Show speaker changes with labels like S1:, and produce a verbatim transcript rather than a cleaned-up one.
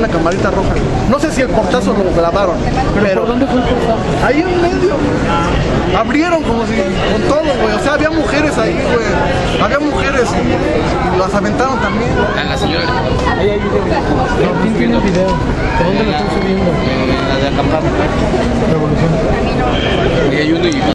S1: una camarita roja. No sé si el portazo lo grabaron, pero, pero
S2: ¿dónde fue el portazo?
S1: Ahí en medio. Abrieron como si con todo, güey. O sea, había mujeres ahí, güey. Había mujeres y, y las aventaron también.
S3: A la señora.
S2: Ahí hay video. ¿Quién tiene el video? ¿Dónde lo están subiendo?
S3: La de acampar.
S2: Revolución.
S3: Y hay uno y